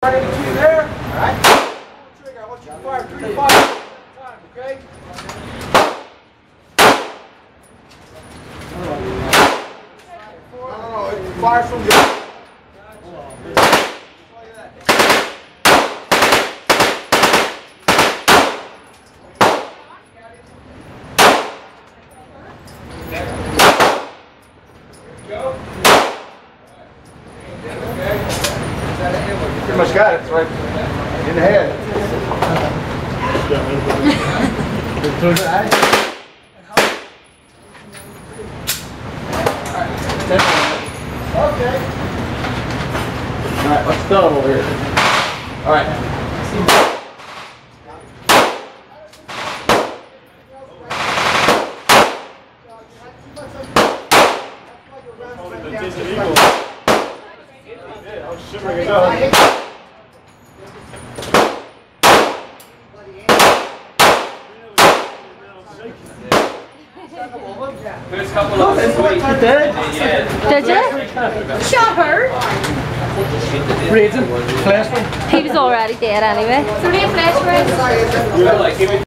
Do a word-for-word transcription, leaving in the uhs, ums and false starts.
Right in between there. All right. Trigger. I want you to fire three to five time, okay? No, no, no. It fires from your. Pretty much got it. It's right in the head. Okay. All right, let's go over here. All right. There's a couple of them. You did? Did you? Shot her. Reason? Flashman? He was already dead anyway. So we have flash